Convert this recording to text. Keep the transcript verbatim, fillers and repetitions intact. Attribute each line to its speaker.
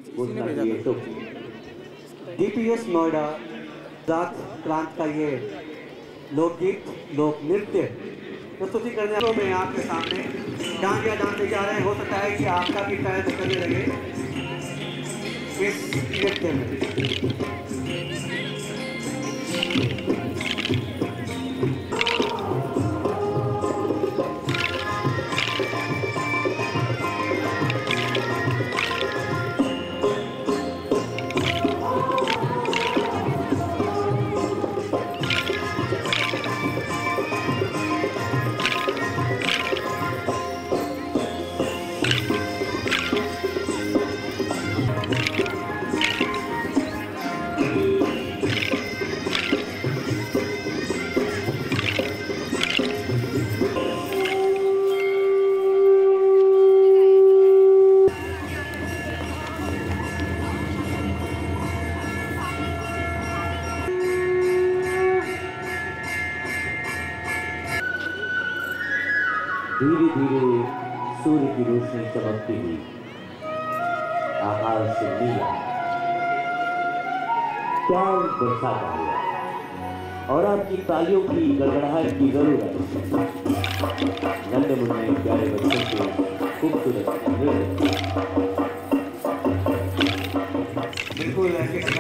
Speaker 1: घोषणा की है। तो डीपीएस नोएडा गुजरात प्रांत का ये लोकगीत लोक नृत्य प्रस्तुति करने वालों में आपके सामने डांडिया डांसते जा रहे हैं। हो सकता है कि आपका भी पैर करने लगे इस नृत्य में।
Speaker 2: धीरे धीरे सूर्य की रोशनी चमकती हुई आकाश से नीला प्यार बरसाता हुआ और आपकी तालियों की गड़गड़ाहट की जरूरत नन्हे मुन्ने प्यारे बच्चों के खूबसूरत
Speaker 1: बिल्कुल